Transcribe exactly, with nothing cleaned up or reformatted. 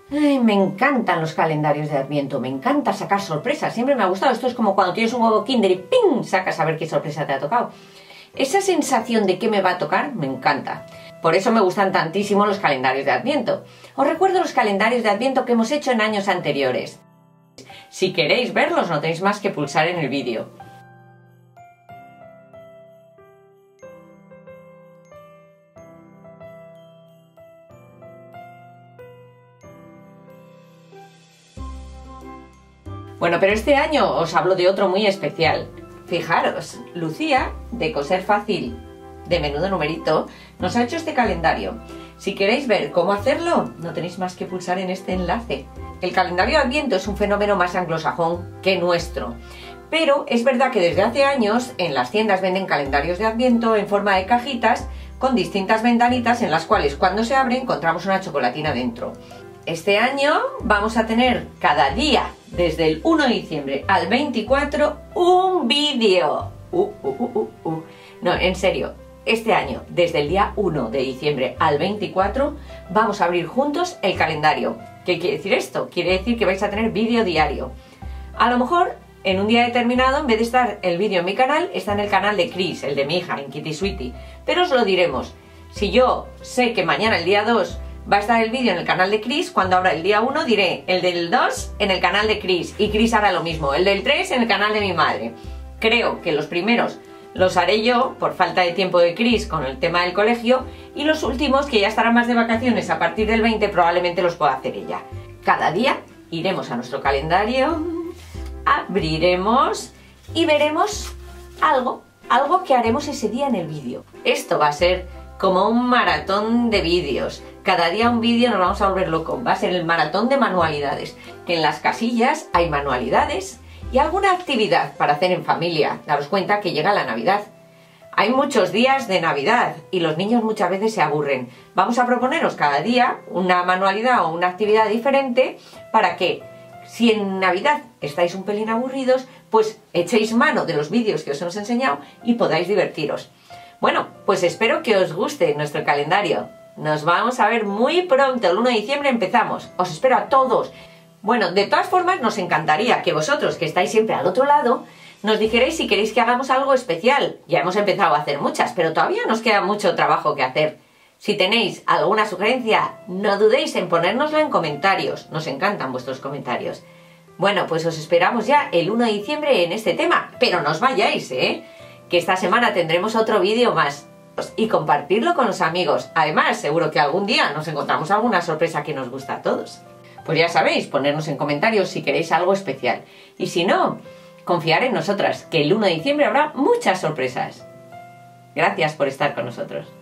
Ay, me encantan los calendarios de Adviento, me encanta sacar sorpresas, siempre me ha gustado. Esto es como cuando tienes un huevo Kinder y ¡ping! Sacas a ver qué sorpresa te ha tocado. Esa sensación de qué me va a tocar me encanta. Por eso me gustan tantísimo los calendarios de Adviento. Os recuerdo los calendarios de Adviento que hemos hecho en años anteriores. Si queréis verlos, no tenéis más que pulsar en el vídeo. Bueno, pero este año os hablo de otro muy especial. Fijaros, Lucía, de Coser Fácil, de Menudo Numerito, nos ha hecho este calendario. Si queréis ver cómo hacerlo, no tenéis más que pulsar en este enlace. El calendario de Adviento es un fenómeno más anglosajón que nuestro. Pero es verdad que desde hace años en las tiendas venden calendarios de Adviento en forma de cajitas con distintas ventanitas en las cuales cuando se abre encontramos una chocolatina dentro. Este año vamos a tener cada día, desde el uno de diciembre al veinticuatro, un vídeo. Uh, uh, uh, uh, uh. No, en serio, este año, desde el día uno de diciembre al veinticuatro, vamos a abrir juntos el calendario. ¿Qué quiere decir esto? Quiere decir que vais a tener vídeo diario. A lo mejor, en un día determinado, en vez de estar el vídeo en mi canal, está en el canal de Chris, el de mi hija, en Kitty Sweetie. Pero os lo diremos. Si yo sé que mañana, el día dos, va a estar el vídeo en el canal de Chris, cuando abra el día uno diré el del dos en el canal de Chris, y Chris hará lo mismo, el del tres en el canal de mi madre. Creo que los primeros los haré yo, por falta de tiempo de Chris con el tema del colegio, y los últimos, que ya estarán más de vacaciones a partir del veinte, probablemente los pueda hacer ella. Cada día iremos a nuestro calendario, abriremos y veremos algo, algo que haremos ese día en el vídeo. Esto va a ser como un maratón de vídeos. Cada día un vídeo, nos vamos a volver locos. Va a ser el maratón de manualidades. En las casillas hay manualidades y alguna actividad para hacer en familia. Daros cuenta que llega la Navidad. Hay muchos días de Navidad y los niños muchas veces se aburren. Vamos a proponeros cada día una manualidad o una actividad diferente para que, si en Navidad estáis un pelín aburridos, pues echéis mano de los vídeos que os hemos enseñado y podáis divertiros. Bueno, pues espero que os guste nuestro calendario. Nos vamos a ver muy pronto, el uno de diciembre empezamos. Os espero a todos. Bueno, de todas formas nos encantaría que vosotros, que estáis siempre al otro lado, nos dijerais si queréis que hagamos algo especial. Ya hemos empezado a hacer muchas, pero todavía nos queda mucho trabajo que hacer. Si tenéis alguna sugerencia, no dudéis en ponérnosla en comentarios. Nos encantan vuestros comentarios. Bueno, pues os esperamos ya el uno de diciembre en este tema. Pero no os vayáis, ¿eh? Que esta semana tendremos otro vídeo más. Y compartirlo con los amigos. Además, seguro que algún día nos encontramos alguna sorpresa que nos gusta a todos. Pues ya sabéis, ponernos en comentarios si queréis algo especial. Y si no, confiar en nosotras, que el uno de diciembre habrá muchas sorpresas. Gracias por estar con nosotros.